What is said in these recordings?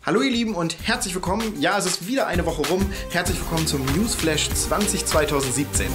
Hallo ihr Lieben und herzlich willkommen. Ja, es ist wieder eine Woche rum. Herzlich willkommen zum Newsflash 2017.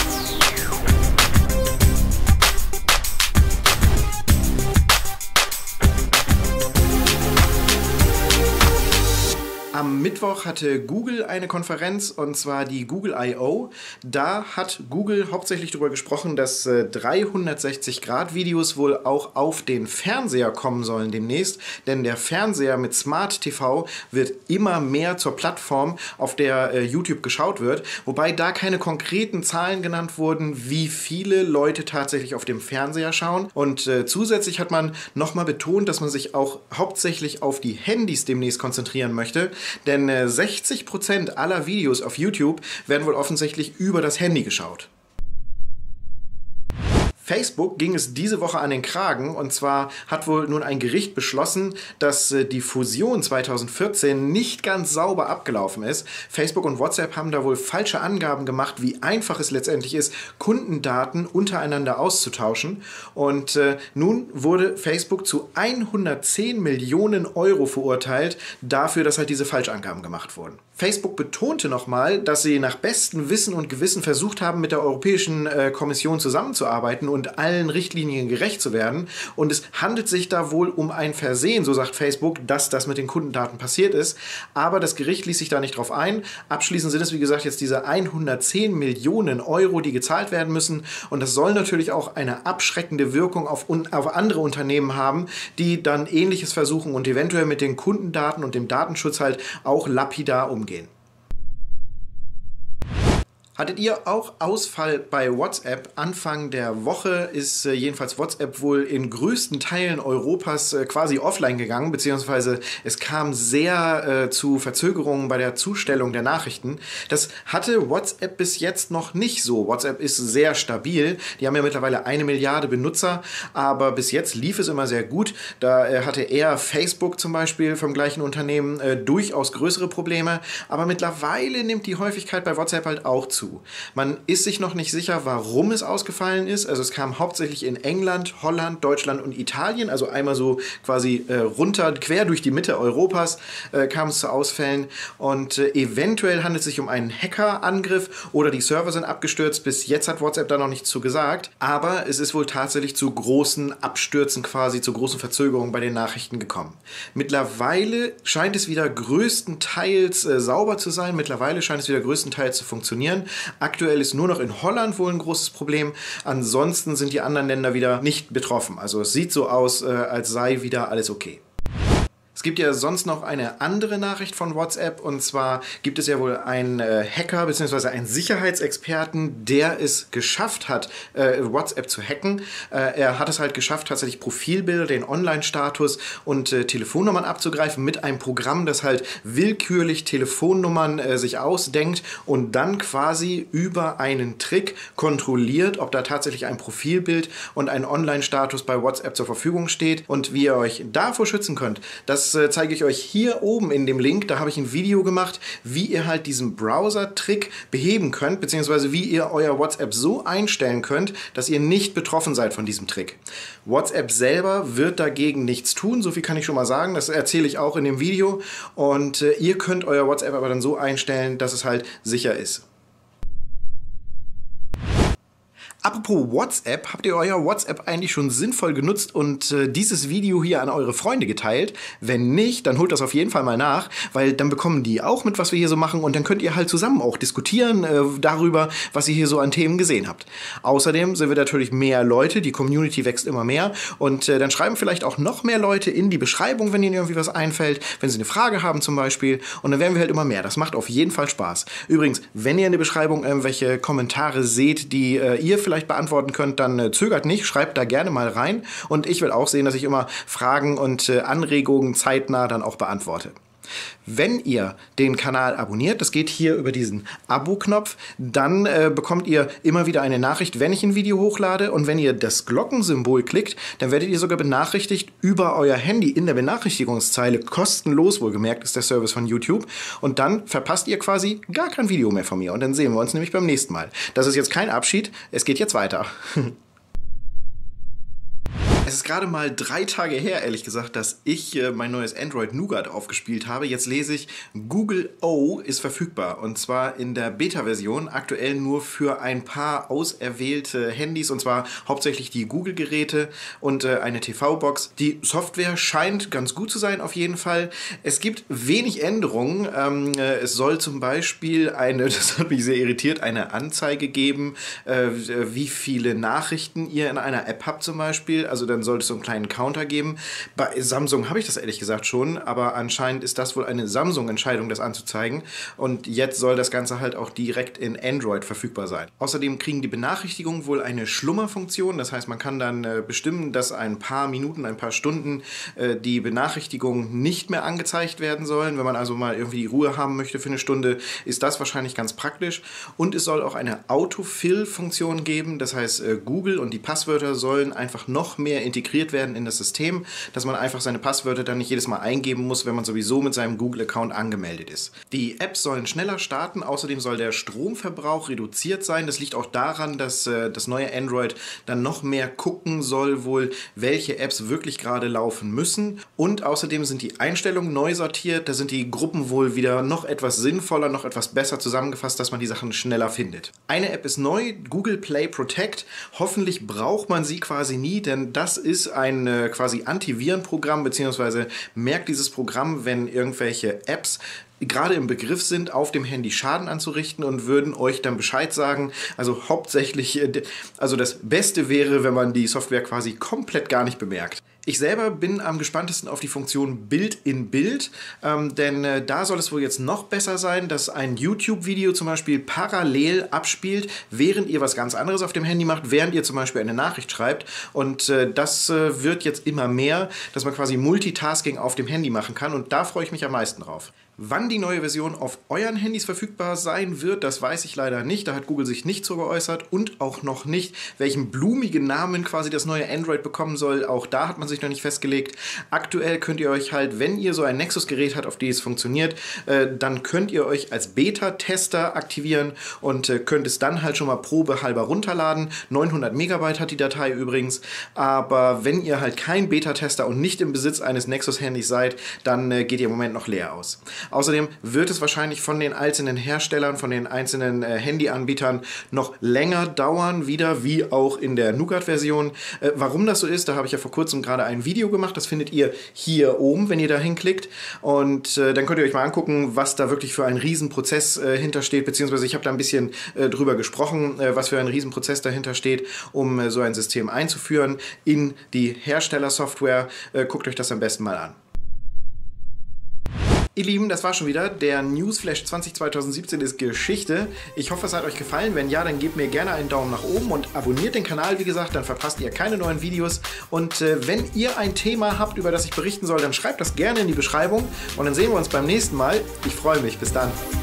Am Mittwoch hatte Google eine Konferenz, und zwar die Google I.O. Da hat Google hauptsächlich darüber gesprochen, dass 360-Grad-Videos wohl auch auf den Fernseher kommen sollen demnächst. Denn der Fernseher mit Smart TV wird immer mehr zur Plattform, auf der YouTube geschaut wird. Wobei da keine konkreten Zahlen genannt wurden, wie viele Leute tatsächlich auf dem Fernseher schauen. Und zusätzlich hat man nochmal betont, dass man sich auch hauptsächlich auf die Handys demnächst konzentrieren möchte. Denn 60% aller Videos auf YouTube werden wohl offensichtlich über das Handy geschaut. Facebook ging es diese Woche an den Kragen, und zwar hat wohl nun ein Gericht beschlossen, dass die Fusion 2014 nicht ganz sauber abgelaufen ist. Facebook und WhatsApp haben da wohl falsche Angaben gemacht, wie einfach es letztendlich ist, Kundendaten untereinander auszutauschen. Und nun wurde Facebook zu 110 Millionen Euro verurteilt dafür, dass halt diese Falschangaben gemacht wurden. Facebook betonte nochmal, dass sie nach bestem Wissen und Gewissen versucht haben, mit der Europäischen Kommission zusammenzuarbeiten und allen Richtlinien gerecht zu werden. Und es handelt sich da wohl um ein Versehen, so sagt Facebook, dass das mit den Kundendaten passiert ist. Aber das Gericht ließ sich da nicht drauf ein. Abschließend sind es, wie gesagt, jetzt diese 110 Millionen Euro, die gezahlt werden müssen. Und das soll natürlich auch eine abschreckende Wirkung auf andere Unternehmen haben, die dann Ähnliches versuchen und eventuell mit den Kundendaten und dem Datenschutz halt auch lapidar umgehen. Hattet ihr auch Ausfall bei WhatsApp? Anfang der Woche ist jedenfalls WhatsApp wohl in größten Teilen Europas quasi offline gegangen, beziehungsweise es kam sehr zu Verzögerungen bei der Zustellung der Nachrichten. Das hatte WhatsApp bis jetzt noch nicht so. WhatsApp ist sehr stabil. Die haben ja mittlerweile 1 Milliarde Benutzer, aber bis jetzt lief es immer sehr gut. Da hatte eher Facebook zum Beispiel vom gleichen Unternehmen durchaus größere Probleme, aber mittlerweile nimmt die Häufigkeit bei WhatsApp halt auch zu. Man ist sich noch nicht sicher, warum es ausgefallen ist. Also es kam hauptsächlich in England, Holland, Deutschland und Italien, also einmal so quasi runter, quer durch die Mitte Europas kam es zu Ausfällen. Und eventuell handelt es sich um einen Hackerangriff oder die Server sind abgestürzt. Bis jetzt hat WhatsApp da noch nichts zu gesagt. Aber es ist wohl tatsächlich zu großen Abstürzen quasi, zu großen Verzögerungen bei den Nachrichten gekommen. Mittlerweile scheint es wieder größtenteils sauber zu sein. Mittlerweile scheint es wieder größtenteils zu funktionieren. Aktuell ist nur noch in Holland wohl ein großes Problem. Ansonsten sind die anderen Länder wieder nicht betroffen. Also es sieht so aus, als sei wieder alles okay. Es gibt ja sonst noch eine andere Nachricht von WhatsApp, und zwar gibt es ja wohl einen Hacker bzw. einen Sicherheitsexperten, der es geschafft hat, WhatsApp zu hacken. Er hat es halt geschafft, tatsächlich Profilbilder, den Online-Status und Telefonnummern abzugreifen mit einem Programm, das halt willkürlich Telefonnummern sich ausdenkt und dann quasi über einen Trick kontrolliert, ob da tatsächlich ein Profilbild und ein Online-Status bei WhatsApp zur Verfügung steht. Und wie ihr euch davor schützen könnt, das zeige ich euch hier oben in dem Link. Da habe ich ein Video gemacht, wie ihr halt diesen Browser-Trick beheben könnt, beziehungsweise wie ihr euer WhatsApp so einstellen könnt, dass ihr nicht betroffen seid von diesem Trick. WhatsApp selber wird dagegen nichts tun, so viel kann ich schon mal sagen. Das erzähle ich auch in dem Video. Und ihr könnt euer WhatsApp aber dann so einstellen, dass es halt sicher ist. Apropos WhatsApp, habt ihr euer WhatsApp eigentlich schon sinnvoll genutzt und dieses Video hier an eure Freunde geteilt? Wenn nicht, dann holt das auf jeden Fall mal nach, weil dann bekommen die auch mit, was wir hier so machen, und dann könnt ihr halt zusammen auch diskutieren darüber, was ihr hier so an Themen gesehen habt. Außerdem sind wir natürlich mehr Leute, die Community wächst immer mehr, und dann schreiben vielleicht auch noch mehr Leute in die Beschreibung, wenn ihnen irgendwie was einfällt, wenn sie eine Frage haben zum Beispiel, und dann werden wir halt immer mehr. Das macht auf jeden Fall Spaß. Übrigens, wenn ihr in der Beschreibung irgendwelche Kommentare seht, die ihr vielleicht beantworten könnt, dann zögert nicht, schreibt da gerne mal rein, und ich will auch sehen, dass ich immer Fragen und Anregungen zeitnah dann auch beantworte. Wenn ihr den Kanal abonniert, das geht hier über diesen Abo-Knopf, dann bekommt ihr immer wieder eine Nachricht, wenn ich ein Video hochlade, und wenn ihr das Glockensymbol klickt, dann werdet ihr sogar benachrichtigt über euer Handy in der Benachrichtigungszeile, kostenlos wohlgemerkt ist der Service von YouTube, und dann verpasst ihr quasi gar kein Video mehr von mir, und dann sehen wir uns nämlich beim nächsten Mal. Das ist jetzt kein Abschied, es geht jetzt weiter. Es ist gerade mal 3 Tage her, ehrlich gesagt, dass ich mein neues Android Nougat aufgespielt habe. Jetzt lese ich, Google O ist verfügbar. Und zwar in der Beta-Version, aktuell nur für ein paar auserwählte Handys. Und zwar hauptsächlich die Google-Geräte und eine TV-Box. Die Software scheint ganz gut zu sein auf jeden Fall. Es gibt wenig Änderungen. Es soll zum Beispiel das hat mich sehr irritiert, eine Anzeige geben, wie viele Nachrichten ihr in einer App habt zum Beispiel. Also dann sollte es so einen kleinen Counter geben. Bei Samsung habe ich das ehrlich gesagt schon, aber anscheinend ist das wohl eine Samsung-Entscheidung, das anzuzeigen. Und jetzt soll das Ganze halt auch direkt in Android verfügbar sein. Außerdem kriegen die Benachrichtigungen wohl eine Schlummerfunktion. Das heißt, man kann dann bestimmen, dass ein paar Minuten, ein paar Stunden die Benachrichtigungen nicht mehr angezeigt werden sollen. Wenn man also mal irgendwie die Ruhe haben möchte für eine Stunde, ist das wahrscheinlich ganz praktisch. Und es soll auch eine Autofill-Funktion geben. Das heißt, Google und die Passwörter sollen einfach noch mehr integriert werden in das System, dass man einfach seine Passwörter dann nicht jedes Mal eingeben muss, wenn man sowieso mit seinem Google-Account angemeldet ist. Die Apps sollen schneller starten, außerdem soll der Stromverbrauch reduziert sein. Das liegt auch daran, dass das neue Android dann noch mehr gucken soll, wohl welche Apps wirklich gerade laufen müssen. Und außerdem sind die Einstellungen neu sortiert, da sind die Gruppen wohl wieder noch etwas sinnvoller, noch etwas besser zusammengefasst, dass man die Sachen schneller findet. Eine App ist neu, Google Play Protect. Hoffentlich braucht man sie quasi nie, denn das ist ein quasi Antivirenprogramm, beziehungsweise merkt dieses Programm, wenn irgendwelche Apps gerade im Begriff sind, auf dem Handy Schaden anzurichten und würden euch dann Bescheid sagen. Also hauptsächlich, also das Beste wäre, wenn man die Software quasi komplett gar nicht bemerkt. Ich selber bin am gespanntesten auf die Funktion Bild in Bild, denn da soll es wohl jetzt noch besser sein, dass ein YouTube-Video zum Beispiel parallel abspielt, während ihr was ganz anderes auf dem Handy macht, während ihr zum Beispiel eine Nachricht schreibt. Und das wird jetzt immer mehr, dass man quasi Multitasking auf dem Handy machen kann, und da freue ich mich am meisten drauf. Wann die neue Version auf euren Handys verfügbar sein wird, das weiß ich leider nicht. Da hat Google sich nicht so geäußert und auch noch nicht, welchen blumigen Namen quasi das neue Android bekommen soll. Auch da hat man sich noch nicht festgelegt. Aktuell könnt ihr euch halt, wenn ihr so ein Nexus-Gerät habt, auf dem es funktioniert, dann könnt ihr euch als Beta-Tester aktivieren und könnt es dann halt schon mal probehalber runterladen. 900 Megabyte hat die Datei übrigens. Aber wenn ihr halt kein Beta-Tester und nicht im Besitz eines Nexus-Handys seid, dann geht ihr im Moment noch leer aus. Außerdem wird es wahrscheinlich von den einzelnen Herstellern, von den einzelnen Handyanbietern noch länger dauern, wieder wie auch in der Nougat-Version. Warum das so ist, da habe ich ja vor kurzem gerade ein Video gemacht. Das findet ihr hier oben, wenn ihr da hinklickt. Und dann könnt ihr euch mal angucken, was da wirklich für ein Riesenprozess hintersteht, beziehungsweise ich habe da ein bisschen drüber gesprochen, was für ein Riesenprozess dahinter steht, um so ein System einzuführen in die Herstellersoftware. Guckt euch das am besten mal an. Ihr Lieben, das war schon wieder. Der Newsflash 2017 ist Geschichte. Ich hoffe, es hat euch gefallen. Wenn ja, dann gebt mir gerne einen Daumen nach oben und abonniert den Kanal, wie gesagt, dann verpasst ihr keine neuen Videos. Und wenn ihr ein Thema habt, über das ich berichten soll, dann schreibt das gerne in die Beschreibung und dann sehen wir uns beim nächsten Mal. Ich freue mich. Bis dann.